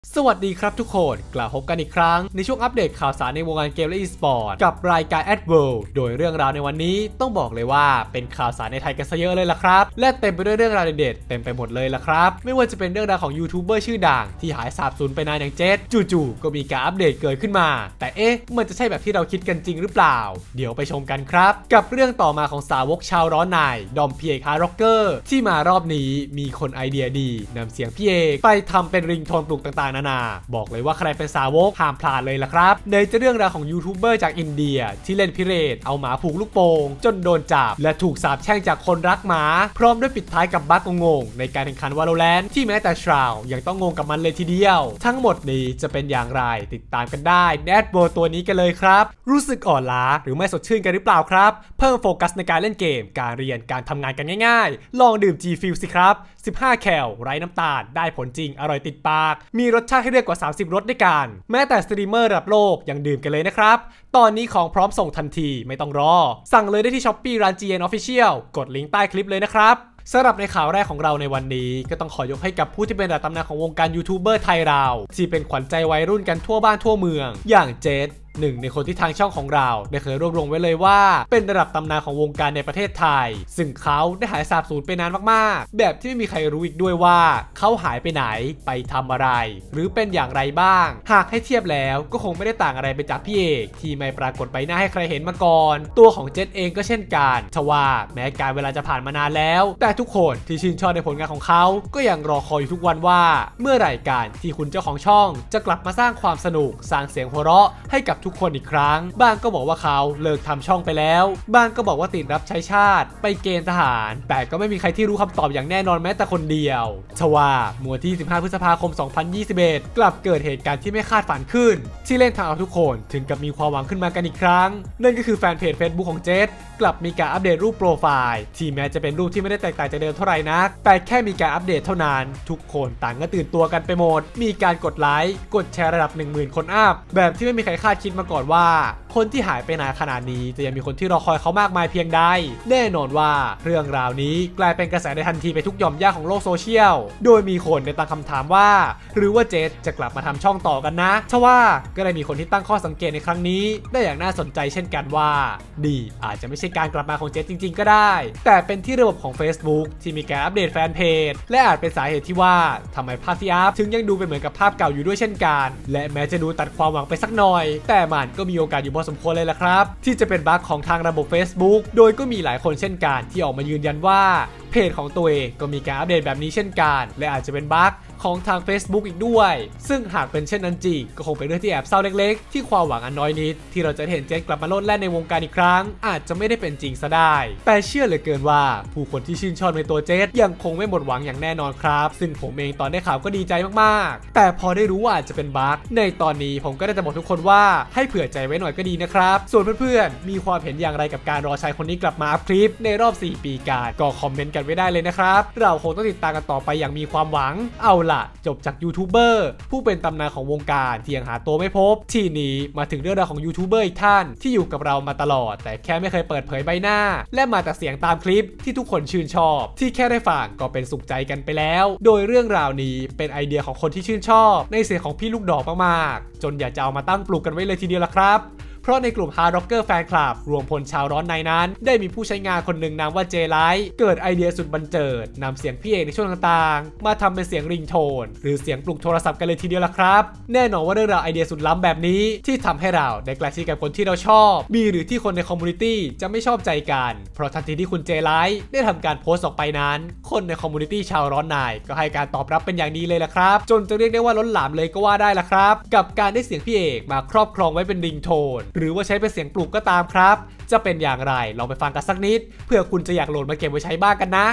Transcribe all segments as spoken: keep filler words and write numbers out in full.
สวัสดีครับทุกคนกลับพบกันอีกครั้งในช่วงอัปเดตข่าวสารในวงการเกมและ e-sport กับรายการ Ad World โดยเรื่องราวในวันนี้ต้องบอกเลยว่าเป็นข่าวสารในไทยกันซะเยอะเลยล่ะครับและเต็มไปด้วยเรื่องราวเด็ดๆเต็มไปหมดเลยล่ะครับไม่ว่าจะเป็นเรื่องราวของยูทูบเบอร์ชื่อดังที่หายสาบสูญไปนานอย่างเจษจู่ๆก็มีการอัปเดตเกิดขึ้นมาแต่เอ๊ะมันจะใช่แบบที่เราคิดกันจริงหรือเปล่าเดี๋ยวไปชมกันครับกับเรื่องต่อมาของสาวกชาวร้อนในดอมพี่เอกฮาร์ดร็อกเกอร์ที่มารอบนี้มีคนไอเดียดีนำเสียงพี่เอกไปทำเป็นริงโทนปลุกต่างๆนานาบอกเลยว่าใครเป็นสาวกห้ามพลาดเลยล่ะครับในจะเรื่องราวของยูทูบเบอร์จากอินเดียที่เล่นพิเรนเอาหมาผูกลูกโป่งจนโดนจับและถูกสาปแช่งจากคนรักหมาพร้อมด้วยปิดท้ายกับบั๊กงงๆในการแข่งขัน Valorant ที่แม้แต่ชราวยังต้องงงกับมันเลยทีเดียวทั้งหมดนี้จะเป็นอย่างไรติดตามกันได้ใน Ad World ตัวนี้กันเลยครับรู้สึกอ่อนล้าหรือไม่สดชื่นกันหรือเปล่าครับเพิ่มโฟกัสในการเล่นเกมการเรียนการทำงานกันง่ายๆลองดื่ม G Fuel สิครับสิบห้าแคลไร้น้ำตาลได้ผลจริงอร่อยติดปากมีรสชาติให้เลือกกว่าสามสิบรสด้วยกันแม้แต่สตรีมเมอร์ระดับโลกยังดื่มกันเลยนะครับตอนนี้ของพร้อมส่งทันทีไม่ต้องรอสั่งเลยได้ที่ Shopee ร้าน จี เอ็น Official กดลิงก์ใต้คลิปเลยนะครับสำหรับในข่าวแรกของเราในวันนี้ก็ต้องขอยกให้กับผู้ที่เป็นระดับตำนานของวงการยูทูบเบอร์ไทยเราที่เป็นขวัญใจวัยรุ่นกันทั่วบ้านทั่วเมืองอย่างเจษหนึ่งในคนที่ทางช่องของเราได้เคยรวบรวมไว้เลยว่าเป็นระดับตำนานของวงการในประเทศไทยซึ่งเขาได้หายสาบสูญไปนานมากๆแบบที่ไม่มีใครรู้อีกด้วยว่าเขาหายไปไหนไปทำอะไรหรือเป็นอย่างไรบ้างหากให้เทียบแล้วก็คงไม่ได้ต่างอะไรไปจากพี่เอกที่ไม่ปรากฏใบหน้าให้ใครเห็นมาก่อนตัวของเจษเองก็เช่นกันทว่าแม้การเวลาจะผ่านมานานแล้วแต่ทุกคนที่ชื่นชอบในผลงานของเขาก็ยังรอคอยอยู่ทุกวันว่าเมื่อไหร่การที่คุณเจ้าของช่องจะกลับมาสร้างความสนุกสร้างเสียงหัวเราะให้กับทุกคนอีกครั้งบ้างก็บอกว่าเขาเลิกทำช่องไปแล้วบ้างก็บอกว่าติดรับใช้ชาติไปเกณฑ์ทหารแต่ก็ไม่มีใครที่รู้คำตอบอย่างแน่นอนแม้แต่คนเดียวทว่าเมื่อที่สิบห้าพฤษภาคมสองพันยี่สิบเอ็ดกลับเกิดเหตุการณ์ที่ไม่คาดฝันขึ้นที่เล่นทางเอาทุกคนถึงกับมีความหวังขึ้นมากันอีกครั้งนั่นก็คือแฟนเพจ Facebook ของเจษกลับมีการอัปเดตรูปโปรไฟล์ที่แม้จะเป็นรูปที่ไม่ได้แตกต่างจากเดิมเท่าไหร่นักแต่แค่มีการอัปเดตเท่านั้นทุกคนต่างก็ตื่นตัวกันไปหมดมีการกดไลค์กดแชร์ระดับ หนึ่งหมื่น คนอัพแบบที่ไม่มีใครคาดคิดมาก่อนว่าคนที่หายไปนานขนาดนี้จะยังมีคนที่รอคอยเขามากมายเพียงใดแน่นอนว่าเรื่องราวนี้กลายเป็นกระแสในทันทีไปทุกหย่อมย่าของโลกโซเชียลโดยมีคนได้ตั้งคำถามว่าหรือว่าเจษจะกลับมาทำช่องต่อกันนะทว่าก็ได้มีคนที่ตั้งข้อสังเกตในครั้งนี้ได้อย่างน่าสนใจเช่นกันว่าดีอาจจะไม่ใช่การกลับมาของเจษจริงๆก็ได้แต่เป็นที่ระบบของ Facebook ที่มีการอัปเดตแฟนเพจและอาจเป็นสาเหตุที่ว่าทำไมภาพที่อัพถึงยังดูเป็นเหมือนกับภาพเก่าอยู่ด้วยเช่นกันและแม้จะดูตัดความหวังไปสักหน่อยแต่มันก็มีโอกาสอยู่พอสมควรเลยล่ะครับที่จะเป็นบั๊กของทางระบบ Facebook โดยก็มีหลายคนเช่นกันที่ออกมายืนยันว่าเพจของตัวเองก็มีการอัปเดตแบบนี้เช่นกันและอาจจะเป็นบั๊กของทาง Facebook อีกด้วยซึ่งหากเป็นเช่นนั้นจริงก็คงเป็นเรื่องที่แอบเศร้าเล็กๆที่ความหวังอันน้อยนิดที่เราจะเห็นเจษกลับมาโลดแล่นในวงการอีกครั้งอาจจะไม่ได้เป็นจริงซะได้แต่เชื่อเหลือเกินว่าผู้คนที่ชื่นชอบในตัวเจษยังคงไม่หมดหวังอย่างแน่นอนครับซึ่งผมเองตอนได้ข่าวก็ดีใจมากๆแต่พอได้รู้ว่าอาจจะเป็นบั๊กในตอนนี้ผมก็ได้จะบอกทุกคนว่าให้เผื่อใจไว้หน่อยก็ดีนะครับส่วนเพื่อนๆมีความเห็นอย่างไรกับการรอชายคนนี้กลับมาอัพคลิปในรอบสี่ปีการก็คอมเมนต์กันไว้ได้เลยนะครับเราคงต้องติดตามกันต่อไปอย่างมีความหวังเอาล่ะจบจากยูทูบเบอร์ผู้เป็นตำนานของวงการที่ยังหาตัวไม่พบทีนี้มาถึงเรื่องราวของยูทูบเบอร์อีกท่านที่อยู่กับเรามาตลอดแต่แค่ไม่เคยเปิดเผยใบหน้าและมาแต่เสียงตามคลิปที่ทุกคนชื่นชอบที่แค่ได้ฟังก็เป็นสุขใจกันไปแล้วโดยเรื่องราวนี้เป็นไอเดียของคนที่ชื่นชอบในเสียงของพี่ลูกดอกมากๆจนอยากจะเอามาตั้งปลูกกันไว้เลยทีเดียวละครับเพราะในกลุ่ม Hard Rocker Fan Club รวมพลชาวร้อนในนั้นได้มีผู้ใช้งานคนหนึ่งนามว่าเจไลท์เกิดไอเดียสุดบันเจิดนำเสียงพี่เอกในช่วงต่างๆมาทำเป็นเสียงริงโทนหรือเสียงปลุกโทรศัพท์กันเลยทีเดียวละครับแน่นอนว่าเรื่องราวไอเดียสุดล้ำแบบนี้ที่ทำให้เราได้ใกล้ชิดกับคนที่เราชอบมีหรือที่คนในคอมมูนิตี้จะไม่ชอบใจกันเพราะทันทีที่คุณเจไลท์ได้ทำการโพสต์ออกไปนั้นคนในคอมมูนิตี้ชาวร้อนในก็ให้การตอบรับเป็นอย่างดีเลยละครับจนจะเรียกได้ว่าล้นหลามเลยก็ว่าได้ละครับกับการได้เสียงพี่เอกมาครอบครองไว้เป็นริงโทนหรือว่าใช้เป็นเสียงปลุกก็ตามครับจะเป็นอย่างไรลองไปฟังกันสักนิดเพื่อคุณจะอยากโหลดมาเก็บไว้ใช้บ้างกันนะ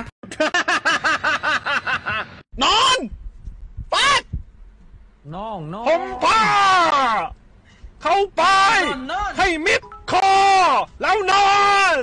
นอนฟัดน้องน้องผมผ้าเข้าไปให้มิดคอแล้วนอน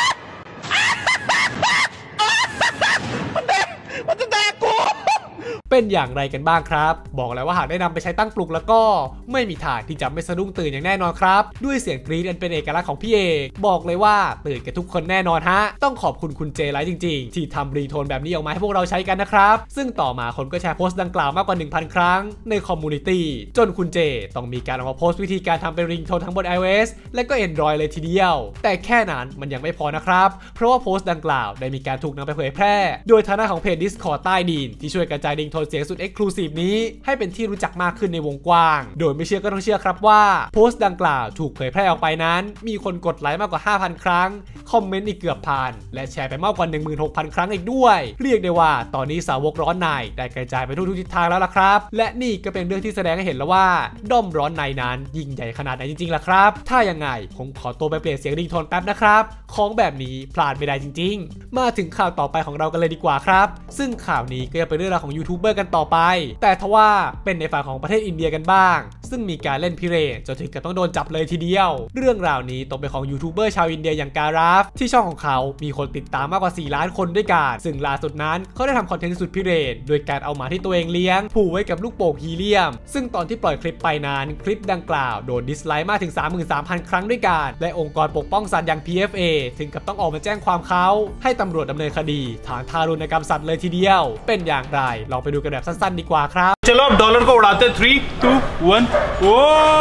มันแดกมันจะแดกกูเป็นอย่างไรกันบ้างครับบอกแล้วว่าหากได้นำไปใช้ตั้งปลุกแล้วก็ไม่มีทางที่จะไม่สะดุ้งตื่นอย่างแน่นอนครับด้วยเสียงกรี๊ดอันเป็นเอกลักษณ์ของพี่เอกบอกเลยว่าตื่นกันทุกคนแน่นอนฮะต้องขอบคุณคุณเจไลท์จริงๆที่ทำรีโทนแบบนี้ออกมาให้พวกเราใช้กันนะครับซึ่งต่อมาคนก็แชร์โพสต์ดังกล่าวมากกว่า หนึ่งพัน ครั้งในคอมมูนิตี้จนคุณเจต้องมีการออกมาโพสต์วิธีการทำเป็นริงโทนทั้งบน iOS และก็ Android เลยทีเดียวแต่แค่นั้นมันยังไม่พอนะครับเพราะว่าโพสต์ดังกล่าวได้มีการถูกนำไปเผยแพร่โดยฐานะของเพจ Discord ใต้ดินที่ช่วยกระจายริงโทนเสียงสุด Exclusive นี้ให้เป็นที่รู้จักมากขึ้นในวงกว้างโดยไม่เชื่อก็ต้องเชื่อครับว่าโพสต์ดังกล่าวถูกเผยแพร่ออกไปนั้นมีคนกดไลค์มากกว่า ห้าพัน ครั้งคอมเมนต์อีกเกือบพันและแชร์ไปมากกว่า หนึ่งหมื่นหกพัน ครั้งอีกด้วยเรียกได้ว่าตอนนี้สาวกร้อนในได้กระจายไปทุกทิศทางแล้วล่ะครับและนี่ก็เป็นเรื่องที่แสดงให้เห็นแล้วว่าด้อมร้อนในนั้นยิ่งใหญ่ขนาดไหนจริงๆล่ะครับถ้ายังไงผมขอตัวไปเปลี่ยนเสียงริงโทนแป๊บนะครับของแบบนี้พลาดไม่ได้จริงๆมาถึงข่าวต่อไปของเรากันเลยดีกว่าครับซึ่งข่าวนี้ก็จะเป็นเรื่องราวของยูทูบเบอร์กันต่อไปแต่ทว่าเป็นในฝั่งของประเทศอินเดียกันบ้างซึ่งมีการเล่นพิเรนจนถึงกับต้องโดนจับเลยทีเดียวเรื่องราวนี้ตกเป็นของยูทูบเบอร์ชาวอินเดียอย่างการาฟที่ช่องของเขามีคนติดตามมากกว่าสี่ล้านคนด้วยกันซึ่งล่าสุดนั้นเขาได้ทำคอนเทนต์สุดพิเรนโดยการเอาหมาที่ตัวเองเลี้ยงผูกไว้กับลูกโป่งฮีเลียมซึ่งตอนที่ปล่อยคลิปไปนั้นคลิปดังกล่าวโดนดิสไลค์มากถึง สามหมื่นสามพัน ครั้งด้วยกันและองค์กรปกป้องสัตว์อย่าง พี เอฟ เอ ถึงกับต้องออกมาแจ้งความเขาให้ตำรวจดำเนินคดีฐานทารุณกรรมสัตว์เลยทีเดียวเป็นอย่างไรลองไปดูกันแบบสั้นๆดีกว่าครับ चलो अब dollar को उड़ाते three two one oh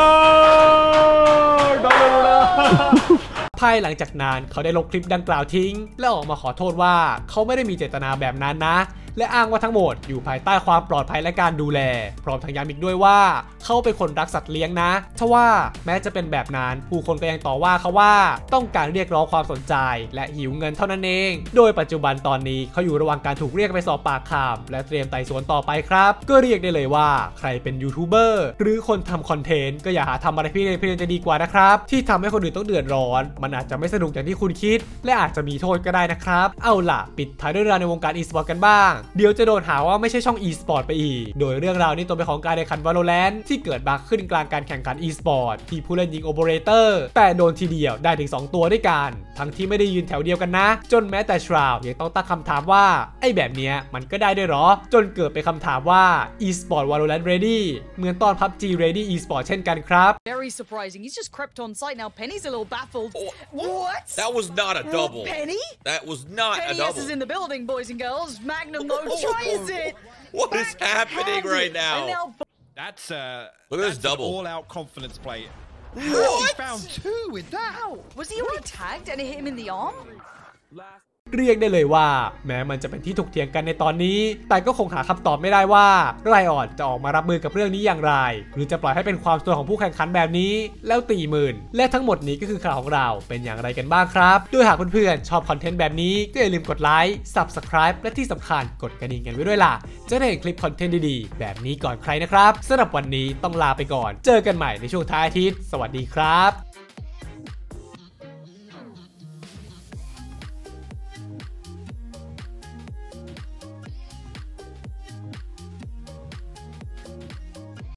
dollar उड़ा ภายหลังจากนั้นเขาได้ลบคลิปดังกล่าวทิ้งและออกมาขอโทษว่าเขาไม่ได้มีเจตนาแบบนั้นนะและอ้างว่าทั้งหมดอยู่ภายใต้ความปลอดภัยและการดูแลพร้อมทั้งย้ำอีกด้วยว่าเขาเป็นคนรักสัตว์เลี้ยงนะทว่าแม้จะเป็นแบบนั้นผู้คนก็ยังต่อว่าเขาว่าต้องการเรียกร้องความสนใจและหิวเงินเท่านั้นเองโดยปัจจุบันตอนนี้เขาอยู่ระหว่างการถูกเรียกไปสอบปากคำและเตรียมไต่สวนต่อไปครับก็เรียกได้เลยว่าใครเป็นยูทูบเบอร์หรือคนทำคอนเทนต์ก็อย่าหาทำอะไรพี่เรนพี่เรนจะดีกว่านะครับที่ทำให้คนอื่นต้องเดือดร้อนมันอาจจะไม่สนุกอย่างที่คุณคิดและอาจจะมีโทษก็ได้นะครับเอาล่ะปิดท้ายด้วยเรื่องในวงการ e-sport กันบ้างเดี๋ยวจะโดนหาว่าไม่ใช่ช่อง e-sport ไปอีกโดยเรื่องราวนี้ตัวเป็นของการแข่งขัน Valorant ที่เกิดบั๊กขึ้นกลางการแข่งขัน e-sport ที่ผู้เล่นยิง Operator แต่โดนทีเดียวได้ถึงสองตัวด้วยกันทั้งที่ไม่ได้ยืนแถวเดียวกันนะจนแม้แต่ Shroud ยังต้องตั้งคำถามว่าไอ้แบบเนี้ยมันก็ได้ด้วยหรอจนเกิดเป็นคำถามว่า e-sport Valorant ready เหมือนตอน พับจี ready e-sport เช่นกันครับ Very surprising. He's just crept on site now. Penny's a little baffled. What? That was not a double. Penny? That was not Penny a double. S is in the building, boys and girls. Magnum though tries it. What is happening right now? That's uh Look at this double. all out confidence play. What? He found two with that. Wow. Was he already tagged and it hit him in the arm? เรียกได้เลยว่าแม้มันจะเป็นที่ถกเถียงกันในตอนนี้แต่ก็คงหาคำตอบไม่ได้ว่าไรออนจะออกมารับมือกับเรื่องนี้อย่างไรหรือจะปล่อยให้เป็นความส่วนของผู้แข่งขันแบบนี้แล้วตีหมื่นและทั้งหมดนี้ก็คือข่าวของเราเป็นอย่างไรกันบ้างครับโดยหากเพื่อนๆชอบคอนเทนต์แบบนี้ก็อย่าลืมกดไลค์ Subscribe และที่สำคัญกดกระดิ่งกันไว้ด้วยล่ะจะได้เห็นคลิปคอนเทนต์ดีๆแบบนี้ก่อนใครนะครับสำหรับวันนี้ต้องลาไปก่อนเจอกันใหม่ในช่วงท้ายอาทิตย์สวัสดีครับ